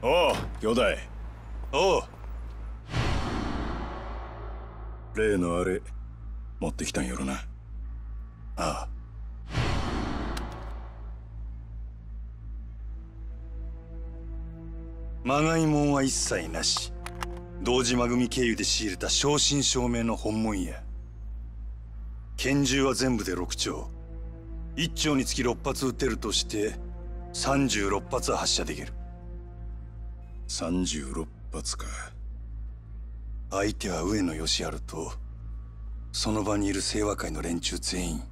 おう、兄弟。 おう。 例のあれ持ってきたんやろな。 ああ。まがいもんは一切なし。堂島組経由で仕入れた正真正銘の本物や。拳銃は全部で6丁。1丁につき6発撃てるとして36発は発射できる。 36発か。 相手は上野義治とその場にいる清和会の連中全員。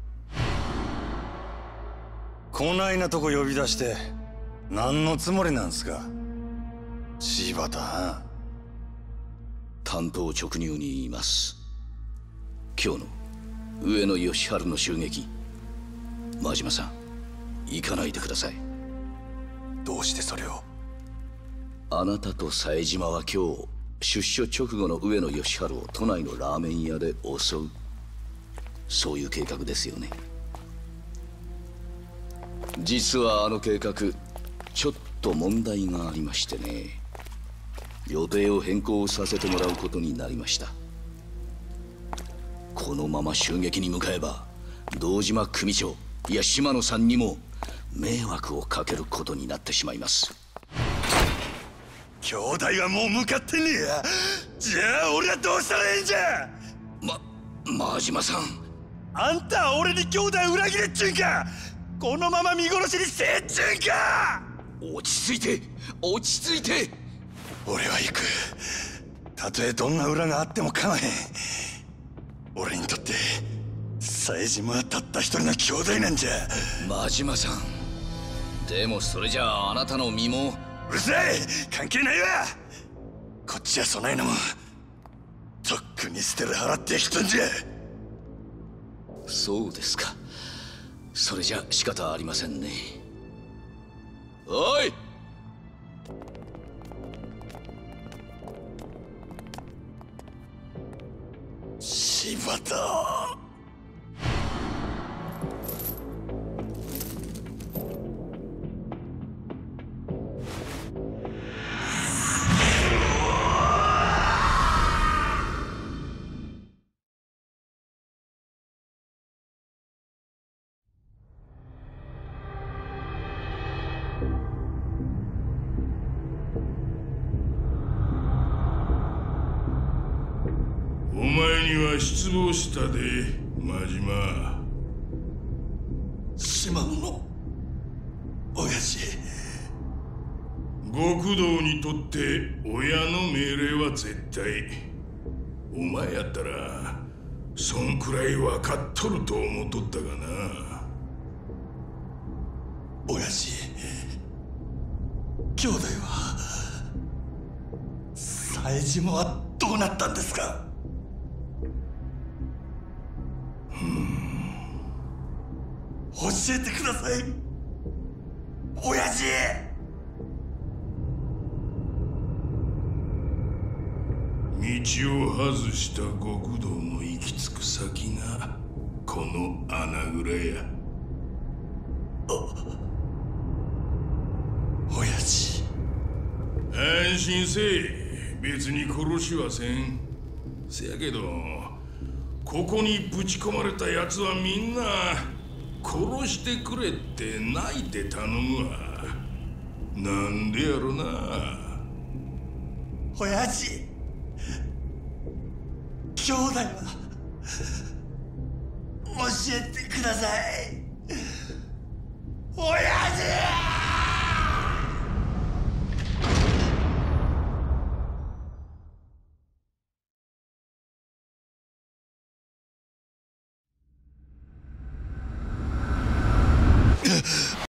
こないなとこ呼び出して何のつもりなんすか、柴田。 単刀直入に言います。今日の上野義治の襲撃、真島さん行かないでください。 どうしてそれを？ あなたと冴島は今日出所直後の上野義治を都内のラーメン屋で襲う、そういう計画ですよね。実はあの計画ちょっと問題がありましてね。予定を変更させてもらうことになりました。このまま襲撃に向かえば堂島組長、いや島野さんにも迷惑をかけることになってしまいます。 兄弟はもう向かってねえや。じゃあ俺はどうしたらええんじゃ。 真島さん、 あんたは俺に兄弟裏切れっちゅうんか。このまま見殺しにせえっちゅうんか。 落ち着いて落ち着いて。 俺は行く。たとえどんな裏があっても構へん。俺にとって冴島はたった一人の兄弟なんじゃ。 真島さん、でもそれじゃああなたの身も。 うるさい、関係ないわ。こっちはそないのもとっくに捨てる払ってきたんじゃ。 そうですか。それじゃ仕方ありませんね。おい、 柴田。 お前には失望したで、真島。 島野の親父。 極道にとって親の命令は絶対。お前やったらそんくらい分かっとると思っとったがな。 親父、兄弟は冴島はどうなったんですか？教えてください、親父。 道を外した極道の行き着く先がこの穴蔵や。 親父。 安心せえ、別に殺しはせん。せやけどここにぶち込まれた奴はみんな殺してくれって泣いて頼むわ。なんでやろな。 親父、兄弟は教えてください、親父。